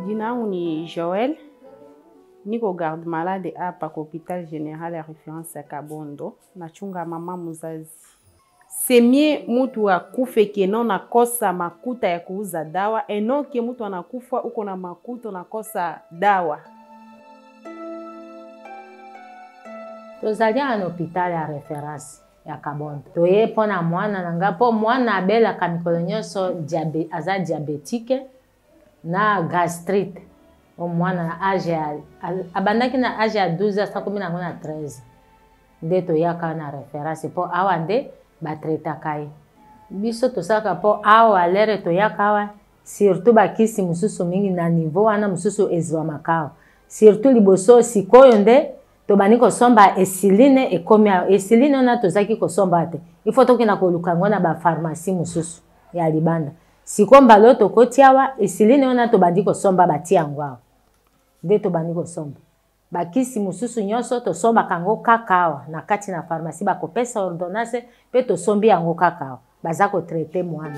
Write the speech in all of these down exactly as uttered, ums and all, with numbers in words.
Jina langu ni Joel, niko garde malade hapa kwa hopital general ya reference ya Kabondo, nachunga mama mzazi. Semie mutu akufe keno nakosa makuta ya kuuza dawa, enoke mutu anakufa uko na makuta nakosa dawa. Tozalia na hopital ya reference ya Kabondo. Toye pona mwana nanga po mwana abela kamikolo nyonso diabe aza diabétique na gastrite. O mwana na age ya abandaki na age ya douze asa kumi na ngona treize. Nde toyaka na reference po awa nde batreta kai. Biso tosaka po awa lere toyaka wa surtout bakisi mususu mingi na niveau wana mususu ezwa makao. Surtout liboso sikoyo nde tobani kosomba esiline ekomi esiline ona tozaki kosomba te. Ifo tokina koluka ngona ba pharmacie mususu ya libanda. Sikomba loto kotiawa esiline ona tobandi kosomba batia ngwa. Nde tobandi kosomba. Bakisi mususu nyonso tosomba kango kakawa na kati na pharmacie bakopesa ordonnance pe tosombi yango kakawa. Baza ko traiter mwana.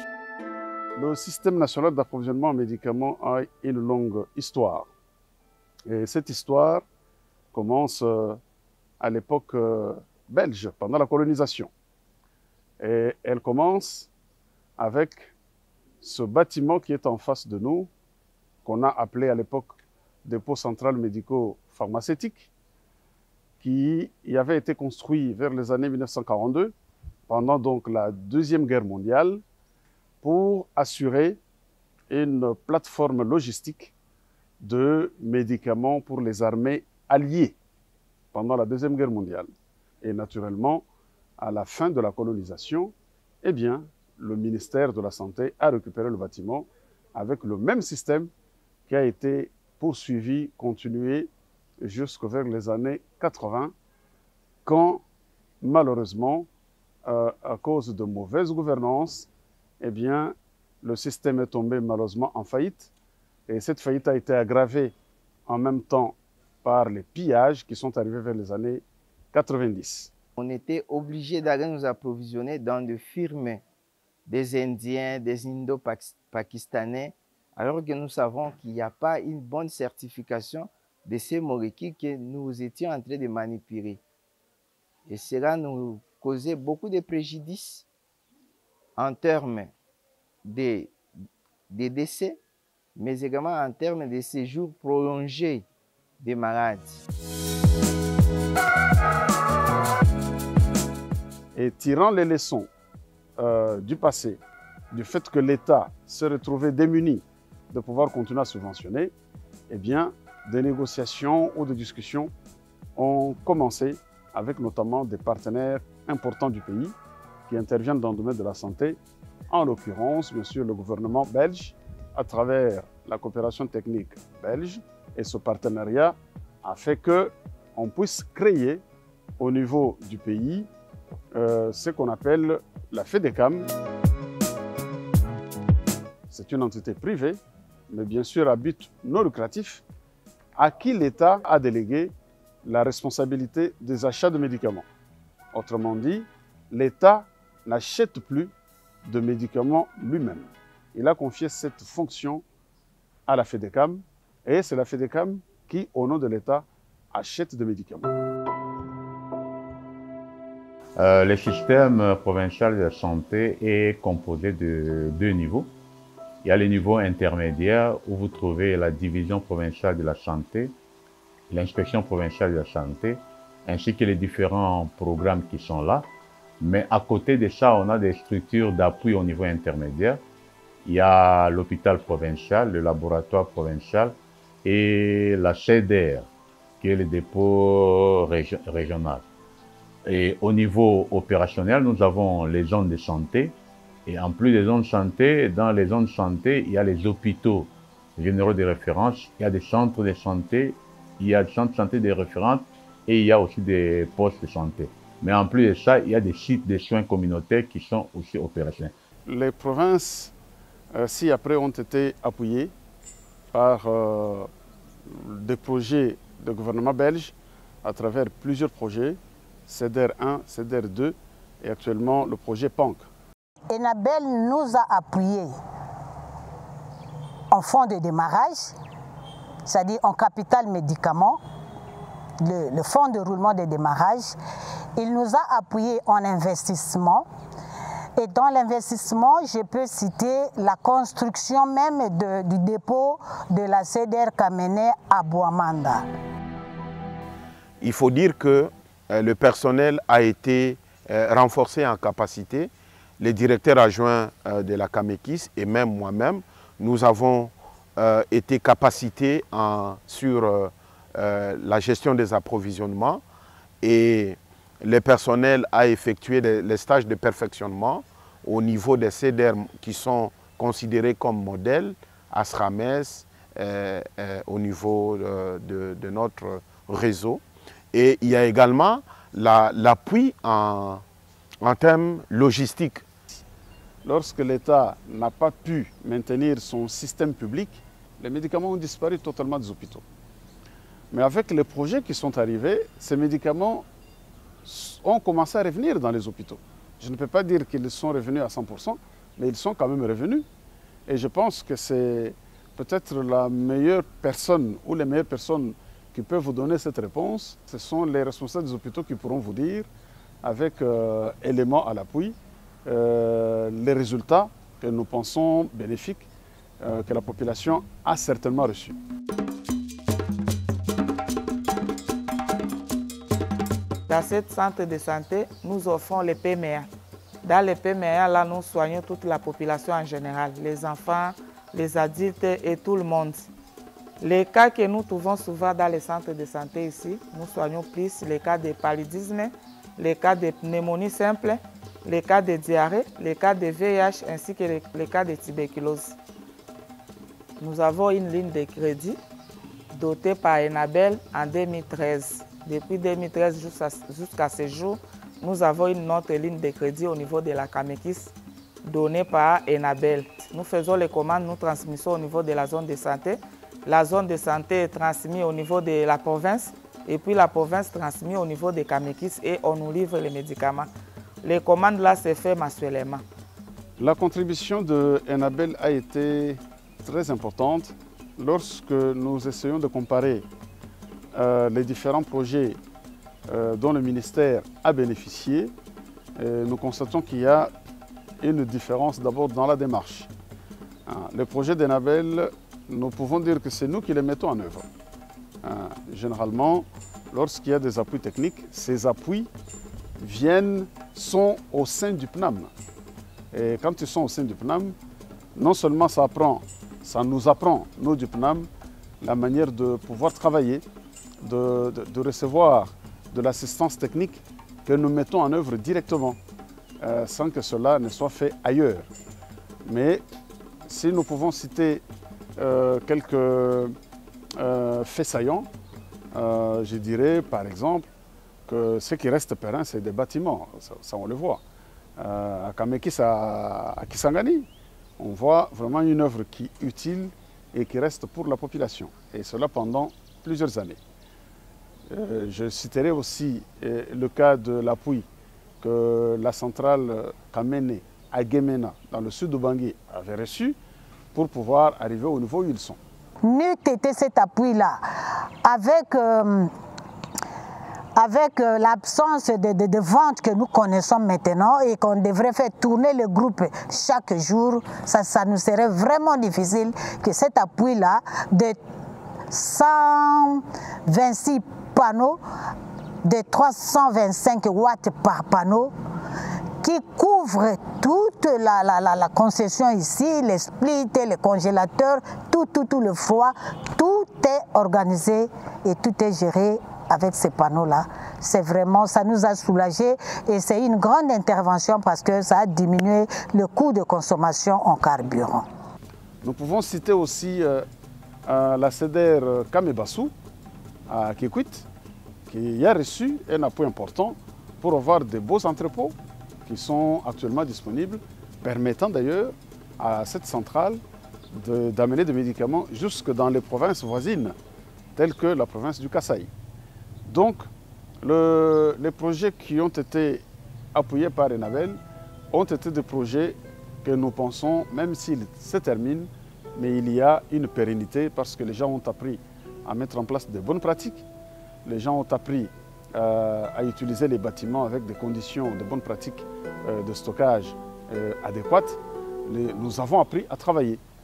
Le système national d'approvisionnement en médicaments a une longue histoire. Et cette histoire commence à l'époque belge, pendant la colonisation. Et elle commence avec ce bâtiment qui est en face de nous, qu'on a appelé à l'époque dépôt central médico-pharmaceutique, qui y avait été construit vers les années mille neuf cent quarante-deux, pendant donc la Deuxième Guerre mondiale, pour assurer une plateforme logistique de médicaments pour les armées alliés pendant la Deuxième Guerre mondiale. Et naturellement, à la fin de la colonisation, eh bien, le ministère de la Santé a récupéré le bâtiment avec le même système qui a été poursuivi, continué jusque vers les années quatre-vingt, quand, malheureusement, euh, à cause de mauvaise gouvernance, eh bien, le système est tombé malheureusement en faillite. Et cette faillite a été aggravée en même temps par les pillages qui sont arrivés vers les années quatre-vingt-dix. On était obligé d'aller nous approvisionner dans des firmes des Indiens, des Indo-Pakistanais, alors que nous savons qu'il n'y a pas une bonne certification de ces molécules que nous étions en train de manipuler. Et cela nous causait beaucoup de préjudices en termes de, de décès, mais également en termes de séjours prolongés des malades. Et tirant les leçons euh, du passé, du fait que l'État se retrouvait démuni de pouvoir continuer à subventionner, eh bien, des négociations ou des discussions ont commencé avec notamment des partenaires importants du pays qui interviennent dans le domaine de la santé, en l'occurrence, bien sûr, le gouvernement belge, à travers la coopération technique belge. Et ce partenariat a fait qu'on puisse créer au niveau du pays euh, ce qu'on appelle la FEDECAM. C'est une entité privée, mais bien sûr à but non lucratif, à qui l'État a délégué la responsabilité des achats de médicaments. Autrement dit, l'État n'achète plus de médicaments lui-même. Il a confié cette fonction à la FEDECAM, et c'est la FEDECAM qui, au nom de l'État, achète des médicaments. Euh, le système provincial de la santé est composé de deux niveaux. Il y a le niveau intermédiaire où vous trouvez la division provinciale de la santé, l'inspection provinciale de la santé, ainsi que les différents programmes qui sont là. Mais à côté de ça, on a des structures d'appui au niveau intermédiaire. Il y a l'hôpital provincial, le laboratoire provincial et la C D R, qui est le dépôt régi- régional. Et au niveau opérationnel, nous avons les zones de santé. Et en plus des zones de santé, dans les zones de santé, il y a les hôpitaux généraux de référence, il y a des centres de santé, il y a des centres de santé de référence et il y a aussi des postes de santé. Mais en plus de ça, il y a des sites de soins communautaires qui sont aussi opérationnels. Les provinces, euh, si après, ont été appuyées par euh, des projets de gouvernement belge à travers plusieurs projets, C D R un, C D R deux et actuellement le projet P A N C. Enabel nous a appuyés. en fonds de démarrage, c'est-à-dire en capital médicament, le, le fonds de roulement de démarrage. Il nous a appuyés en investissement. Et dans l'investissement, je peux citer la construction même de, du dépôt de la C D R Kamené à Bouamanda. Il faut dire que euh, le personnel a été euh, renforcé en capacité. Les directeurs adjoints euh, de la Camekis et même moi-même, nous avons euh, été capacités en, sur euh, euh, la gestion des approvisionnements et le personnel a effectué les, les stages de perfectionnement au niveau des C D R qui sont considérés comme modèles à SRAMES euh, euh, au niveau de, de, de notre réseau. Et il y a également l'appui la, en, en termes logistiques. Lorsque l'État n'a pas pu maintenir son système public, les médicaments ont disparu totalement des hôpitaux. Mais avec les projets qui sont arrivés, ces médicaments ont commencé à revenir dans les hôpitaux. Je ne peux pas dire qu'ils sont revenus à cent pour cent, mais ils sont quand même revenus. Et je pense que c'est peut-être la meilleure personne ou les meilleures personnes qui peuvent vous donner cette réponse. Ce sont les responsables des hôpitaux qui pourront vous dire, avec euh, éléments à l'appui, euh, les résultats que nous pensons bénéfiques, euh, que la population a certainement reçus. Dans ce centre de santé, nous offrons les P M A. Dans les P M A, là, nous soignons toute la population en général, les enfants, les adultes et tout le monde. Les cas que nous trouvons souvent dans les centres de santé ici, nous soignons plus les cas de paludisme, les cas de pneumonie simple, les cas de diarrhée, les cas de V I H ainsi que les, les cas de tuberculose. Nous avons une ligne de crédit dotée par Enabel en deux mille treize. Depuis deux mille treize jusqu'à jusqu'à ce jour, nous avons une autre ligne de crédit au niveau de la Camekis donnée par Enabel. Nous faisons les commandes, nous transmettons au niveau de la zone de santé. La zone de santé est transmise au niveau de la province et puis la province transmise au niveau de Camekis et on nous livre les médicaments. Les commandes là se font mensuellement. La contribution de Enabel a été très importante lorsque nous essayons de comparer Euh, les différents projets euh, dont le ministère a bénéficié, euh, nous constatons qu'il y a une différence d'abord dans la démarche. Hein, les projets d'Enabel, nous pouvons dire que c'est nous qui les mettons en œuvre. Hein, généralement, lorsqu'il y a des appuis techniques, ces appuis viennent, sont au sein du P N A M. Et quand ils sont au sein du P N A M, non seulement ça apprend, ça nous apprend, nous du P N A M, la manière de pouvoir travailler, De, de, de recevoir de l'assistance technique que nous mettons en œuvre directement, euh, sans que cela ne soit fait ailleurs. Mais si nous pouvons citer euh, quelques euh, faits saillants, euh, je dirais par exemple que ce qui reste périn, c'est des bâtiments, ça, ça on le voit. Euh, à Camekis, à, à Kisangani, on voit vraiment une œuvre qui est utile et qui reste pour la population, et cela pendant plusieurs années. Euh, je citerai aussi euh, le cas de l'appui que la centrale Kamene à Gemena, dans le sud de Bangui, avait reçu pour pouvoir arriver au niveau où ils sont. N'eût été cet appui-là, avec, euh, avec euh, l'absence de, de, de vente que nous connaissons maintenant et qu'on devrait faire tourner le groupe chaque jour, ça, ça nous serait vraiment difficile que cet appui-là de cent vingt-six panneaux de trois cent vingt-cinq watts par panneau qui couvre toute la, la, la, la concession ici, les splits, les congélateurs, tout, tout, tout le froid, tout est organisé et tout est géré avec ces panneaux-là. C'est vraiment, ça nous a soulagés et c'est une grande intervention parce que ça a diminué le coût de consommation en carburant. Nous pouvons citer aussi euh, euh, la C D R Kamebassou à Kikwit, qui a reçu un appui important pour avoir de beaux entrepôts qui sont actuellement disponibles, permettant d'ailleurs à cette centrale d'amener des médicaments jusque dans les provinces voisines, telles que la province du Kasaï. Donc, le, les projets qui ont été appuyés par Enabel ont été des projets que nous pensons, même s'ils se terminent, mais il y a une pérennité parce que les gens ont appris à mettre en place de bonnes pratiques. Les gens ont appris euh, à utiliser les bâtiments avec des conditions, de bonnes pratiques euh, de stockage euh, adéquates. Les, nous avons appris à travailler.